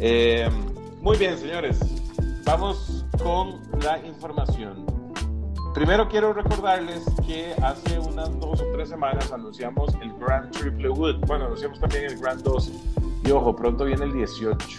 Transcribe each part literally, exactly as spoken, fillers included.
Eh, muy bien, señores. Vamos con la información. Primero quiero recordarles que hace unas dos o tres semanas anunciamos el Grand Triple Wood. Bueno, anunciamos también el Grand doce. Y ojo, pronto viene el dieciocho.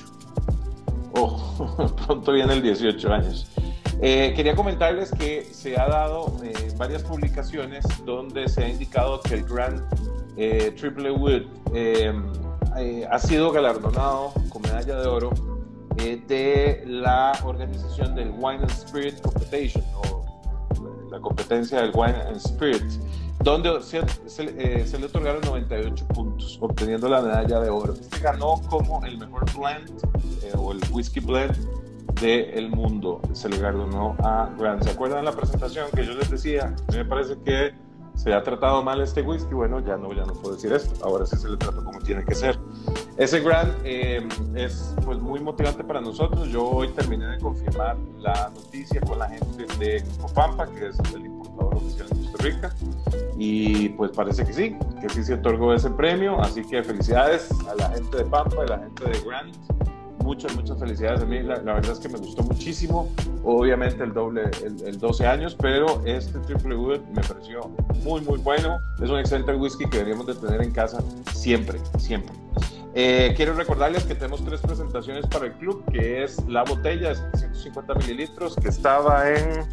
Ojo, pronto viene el dieciocho años. Eh, quería comentarles que se ha dado eh, varias publicaciones donde se ha indicado que el Grand eh, Triple Wood eh, eh, ha sido galardonado con medalla de oro eh, de la organización del Wine and Spirit Competition, o la competencia del Wine and Spirit, donde se, se, eh, se le otorgaron noventa y ocho puntos, obteniendo la medalla de oro. Este ganó como el mejor blend eh, o el whisky blend del mundo. Se le galardonó a Grant. ¿Se acuerdan de la presentación que yo les decía? A mí me parece que se ha tratado mal este whisky. Bueno, ya no, ya no puedo decir esto. Ahora sí se le trata como tiene que ser. Ese Grant eh, es pues muy motivante para nosotros. Yo hoy terminé de confirmar la noticia con la gente de Grupo Pampa, que es el importador oficial de Costa Rica, y pues parece que sí, que sí se otorgó ese premio. Así que felicidades a la gente de Pampa y a la gente de Grant. Muchas, muchas felicidades. A mí la, la verdad es que me gustó muchísimo. Obviamente el doble, el, el doce años, pero este Triple Wood me pareció muy, muy bueno. Es un excelente whisky que deberíamos de tener en casa siempre, siempre. Eh, quiero recordarles que tenemos tres presentaciones para el club, que es la botella de setecientos cincuenta mililitros, que estaba en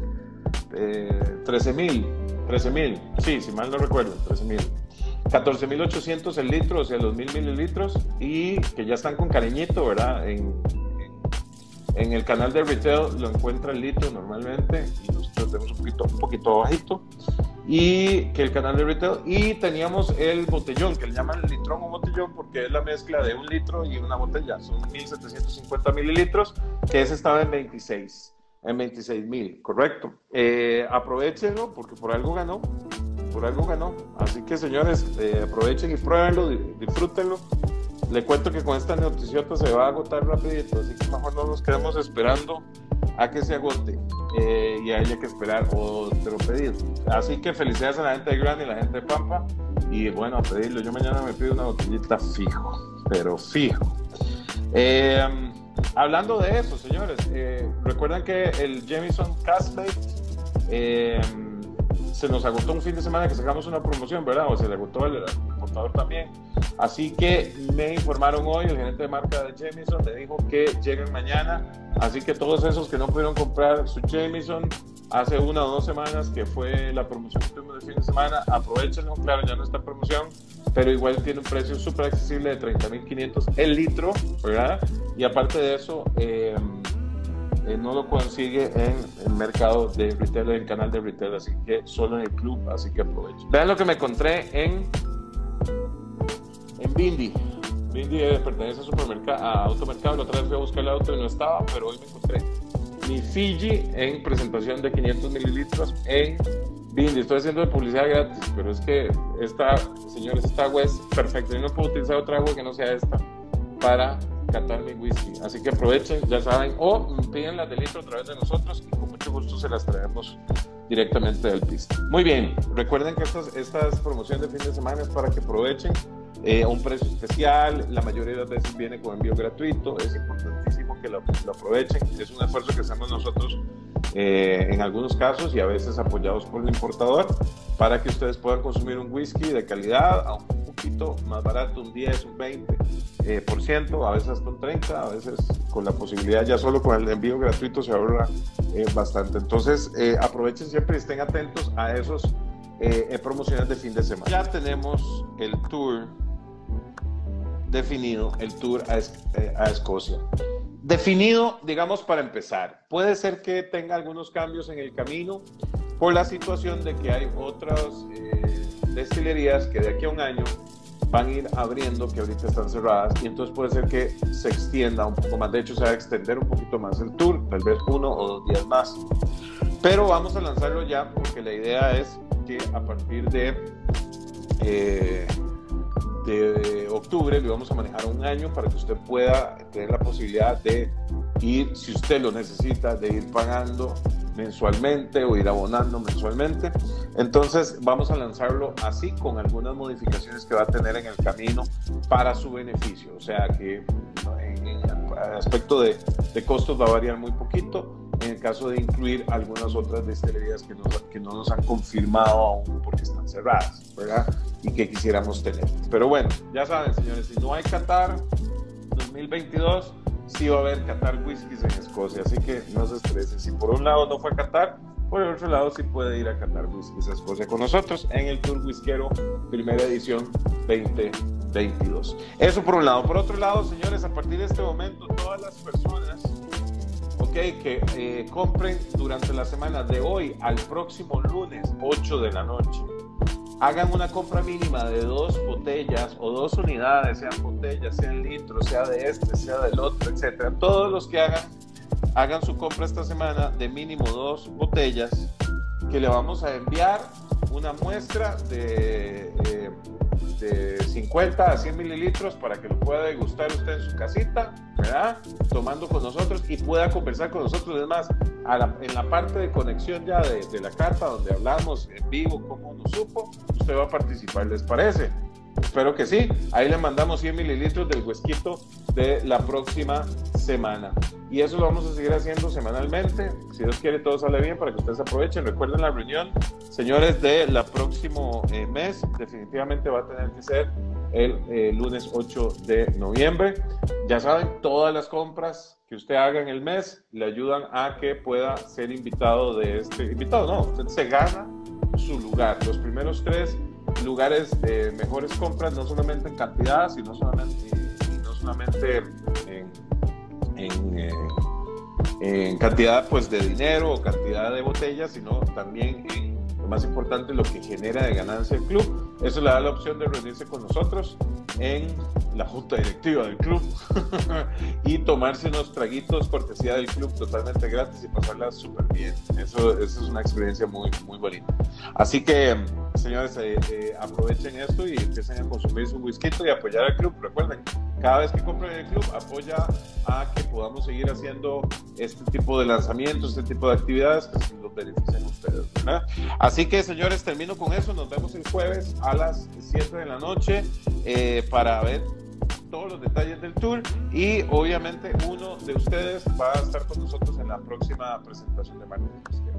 eh, trece mil, sí, si mal no recuerdo, trece mil. catorce mil ochocientos el litro, o sea, los mil mililitros, y que ya están con cariñito, ¿verdad? En, en, en el canal de retail lo encuentra el litro normalmente, y nosotros tenemos un poquito, un poquito bajito, y que el canal de retail, y teníamos el botellón, que le llaman litrón o botellón, porque es la mezcla de un litro y una botella, son mil setecientos cincuenta mililitros, que ese estaba en veintiséis, en veintiséis mil, correcto. Eh, aprovechenlo, porque por algo ganó. Por algo ganó. Así que, señores, eh, aprovechen y pruébenlo, disfrútenlo. Le cuento que con esta noticiota se va a agotar rapidito, así que mejor no nos quedemos esperando a que se agote eh, y haya que esperar otro pedido. Así que felicidades a la gente de Gran y la gente de Pampa, y bueno, a pedirlo. Yo mañana me pido una botellita fijo, pero fijo. Eh, hablando de eso, señores, eh, recuerdan que el Jameson Caskmates eh, se nos agotó un fin de semana que sacamos una promoción, ¿verdad? O se le agotó el, el importador también. Así que me informaron hoy, el gerente de marca de Jameson me dijo que llegan mañana. Así que todos esos que no pudieron comprar su Jameson hace una o dos semanas, que fue la promoción que tuvimos el fin de semana, aprovechenlo. Claro, ya no está en promoción, pero igual tiene un precio súper accesible de treinta mil quinientos el litro, ¿verdad? Y aparte de eso, eh, Eh, no lo consigue en el mercado de retail, en el canal de retail, así que solo en el club, así que aprovechen. Vean lo que me encontré en en Bindi. Bindi eh, pertenece a supermercado, a automercado. La otra vez fui a buscar el auto y no estaba, pero hoy me encontré mi Fiji en presentación de quinientos mililitros en Bindi. Estoy haciendo de publicidad gratis, pero es que esta, señores, esta agua es perfecta. Yo no puedo utilizar otra agua que no sea esta para catar mi whisky, así que aprovechen, ya saben, o piden las de litro a través de nosotros y con mucho gusto se las traemos directamente del piso. Muy bien, recuerden que estas, estas promociones de fin de semana es para que aprovechen eh, a un precio especial. La mayoría de las veces viene con envío gratuito. Es importantísimo que lo, lo aprovechen. Es un esfuerzo que hacemos nosotros eh, en algunos casos, y a veces apoyados por el importador, para que ustedes puedan consumir un whisky de calidad a un poquito más barato, un diez, un veinte eh, por ciento, a veces hasta un treinta, a veces con la posibilidad, ya solo con el envío gratuito se ahorra eh, bastante. Entonces eh, aprovechen siempre y estén atentos a esos eh, promociones de fin de semana. Ya tenemos el tour definido, el tour a, es, eh, a Escocia. Definido, digamos, para empezar. Puede ser que tenga algunos cambios en el camino por la situación de que hay otras eh, destilerías que de aquí a un año van a ir abriendo, que ahorita están cerradas, y entonces puede ser que se extienda un poco más. De hecho, se va a extender un poquito más el tour, tal vez uno o dos días más. Pero vamos a lanzarlo ya, porque la idea es que a partir de, eh, de octubre lo vamos a manejar un año para que usted pueda tener la posibilidad de ir, si usted lo necesita, de ir pagando mensualmente o ir abonando mensualmente. Entonces vamos a lanzarlo así, con algunas modificaciones que va a tener en el camino para su beneficio. O sea que en, en aspecto de, de costos va a variar muy poquito en el caso de incluir algunas otras destilerías que, nos, que no nos han confirmado aún porque están cerradas, ¿verdad? Y que quisiéramos tener. Pero bueno, ya saben, señores, si no hay Qatar dos mil veintidós, sí va a haber Qatar Whiskies en Escocia, así que no se estresen. Si por un lado no fue a Qatar, por el otro lado sí puede ir a Qatar Whiskies a Escocia con nosotros en el Tour Whiskero primera edición veinte veintidós. Eso por un lado. Por otro lado, señores, a partir de este momento, todas las personas okay, que eh, compren durante la semana de hoy al próximo lunes ocho de la noche, hagan una compra mínima de dos botellas o dos unidades, sean botellas, sean litros, sea de este, sea del otro, etcétera. Todos los que hagan, hagan su compra esta semana de mínimo dos botellas, que le vamos a enviar una muestra de, eh, de cincuenta a cien mililitros para que lo pueda degustar usted en su casita, ¿verdad? Tomando con nosotros y pueda conversar con nosotros. Es más, a la, en la parte de conexión ya de, de la carta, donde hablamos en vivo cómo nos supo, usted va a participar, ¿les parece? Espero que sí. Ahí le mandamos cien mililitros del huesquito de la próxima semana. Y eso lo vamos a seguir haciendo semanalmente. Si Dios quiere, todo sale bien para que ustedes aprovechen. Recuerden la reunión, señores, de la próximo eh, mes. Definitivamente va a tener que ser el eh, lunes ocho de noviembre. Ya saben, todas las compras que usted haga en el mes le ayudan a que pueda ser invitado de este... Invitado, no, usted se gana su lugar. Los primeros tres lugares de mejores compras, no solamente en cantidad, sino solamente, y no solamente en, en, eh, en cantidad pues, de dinero o cantidad de botellas, sino también en lo más importante, lo que genera de ganancia el club. Eso le da la opción de reunirse con nosotros en la junta directiva del club y tomarse unos traguitos cortesía del club totalmente gratis y pasarla súper bien. Eso, eso es una experiencia muy, muy bonita. Así que, señores, eh, eh, aprovechen esto y empiecen a consumir su whisky y apoyar al club. Recuerden, cada vez que compren el club, apoya a que podamos seguir haciendo este tipo de lanzamientos, este tipo de actividades que los beneficien a ustedes, ¿verdad? Así que, señores, termino con eso. Nos vemos el jueves a las siete de la noche eh, para ver todos los detalles del tour y obviamente uno de ustedes va a estar con nosotros en la próxima presentación de marketing.